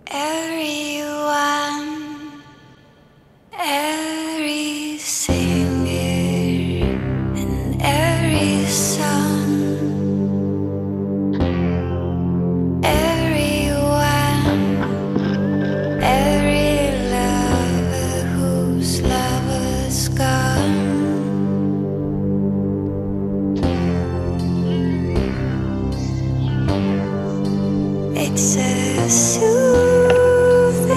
Everyone, every singer and every song, everyone, every lover whose lover's gone. It's a soothing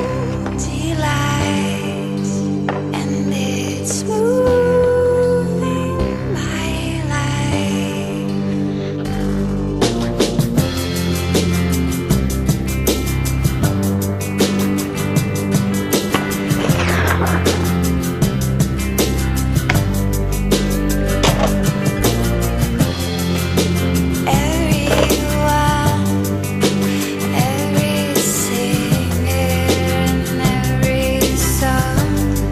delight, and it's moving my life. Everyone, every singer and every song,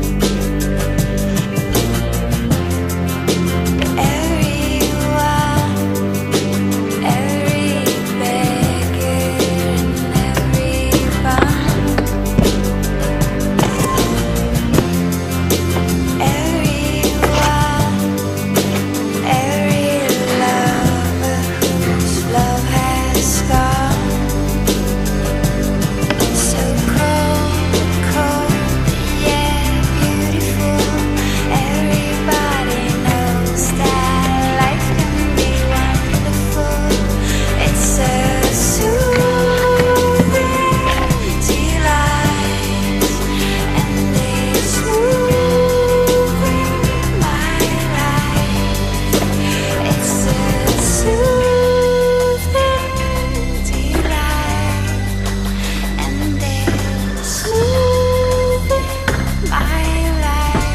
everyone, every beggar and every bum, everyone, every lover whose love has gone. So cold, cold, yeah, beautiful. Everybody knows that life can be wonderful. It's a soothing delight, and it's moving my life. It's a soothing delight, and it's moving my life.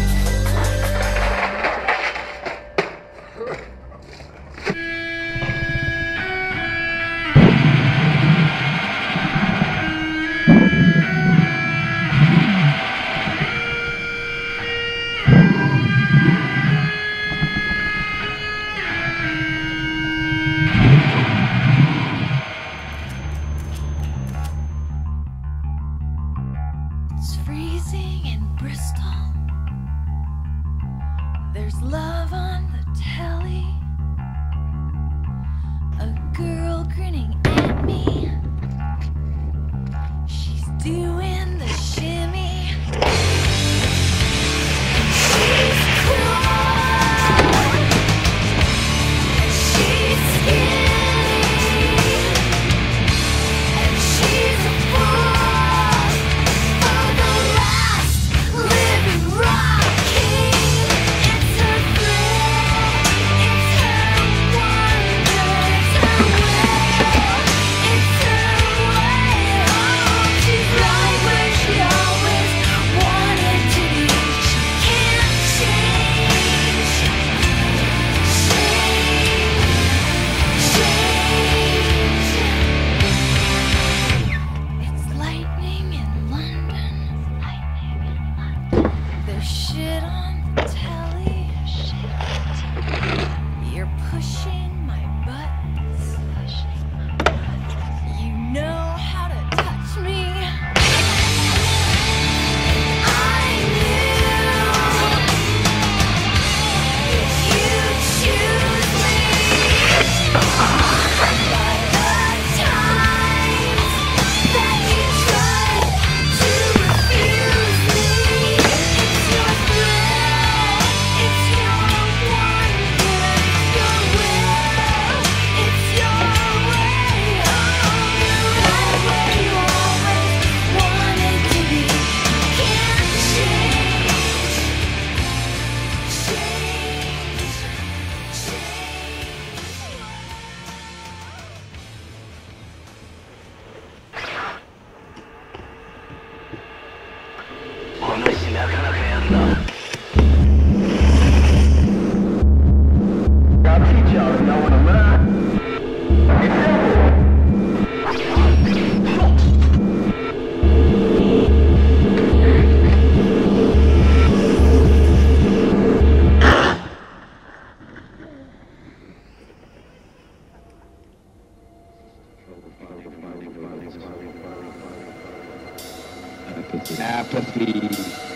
It's freezing in Bristol. There's love on the telly. A girl grinning at me. She's doing the shimmy. She's cool. She's skinny. And she's a fool for the last living rock king. It's her thrill, it's her wonder, it's her will, it's her way. Oh, she's right where she always wanted to be. She can't change, change. It's lightning in London. There's shit on the telly. You're pushing my buttons. You know how to touch me. I knew if you choose me. By the times that you tried to refuse me, it's your thrill, it's your wonder, it's your will, it's your way. Oh, you're right where you always wanted to be. Can't change, change. I'll teach y'all if y'all wanna learn. It's simple. Apathy.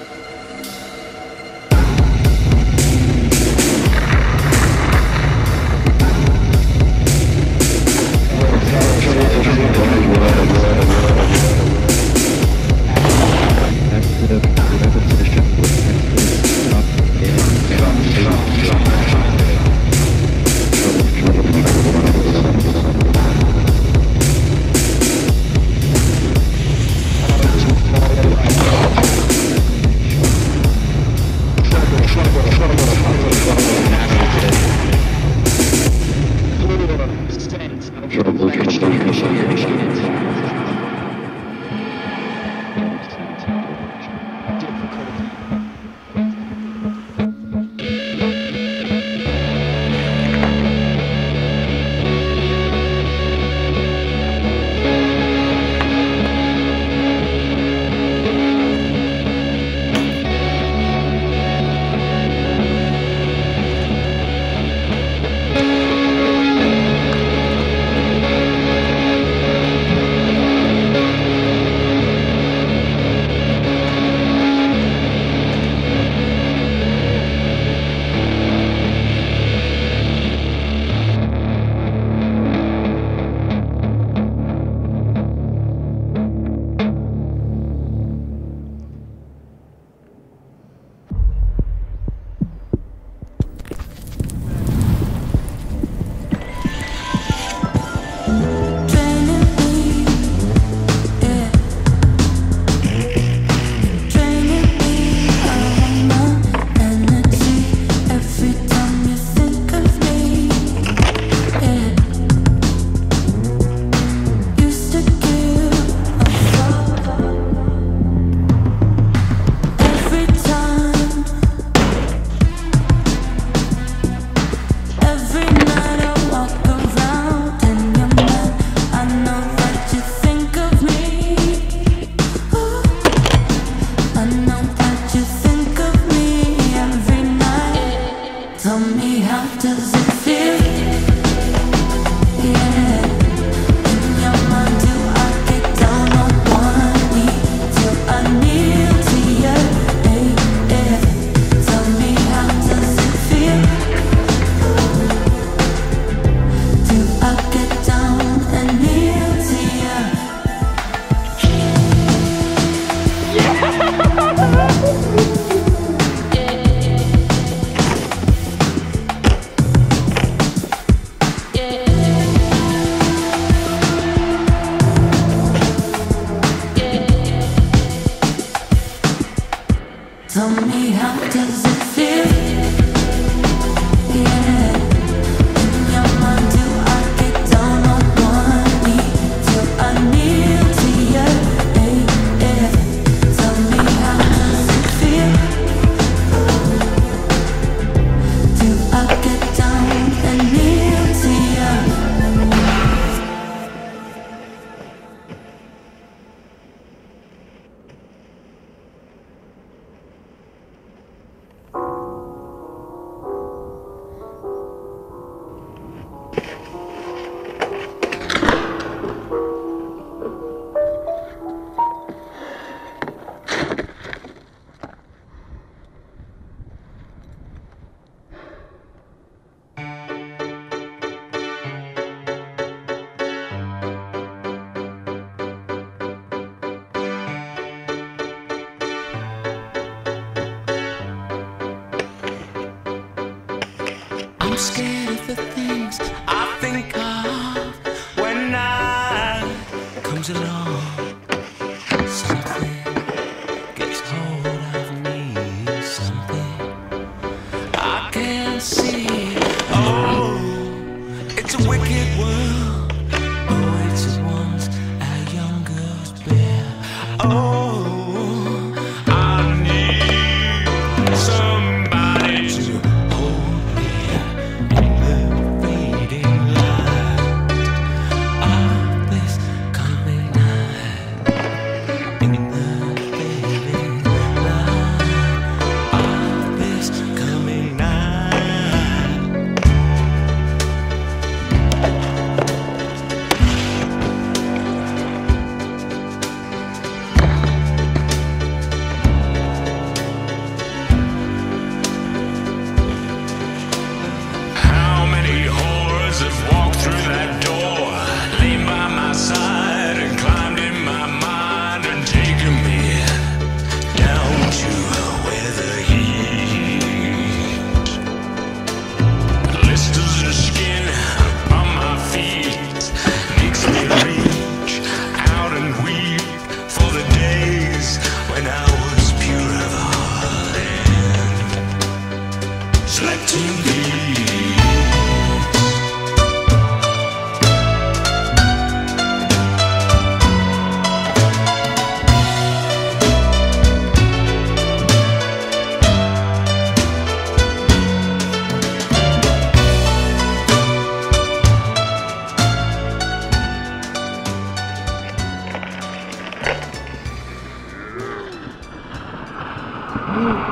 scared of the things I think of when night comes along. Something gets hold of me, something I can't see. Oh, it's a wicked world. Oh, it's the ones our young girls bear. Oh, I need somebody to hold me in the fading light of this coming night. Mm.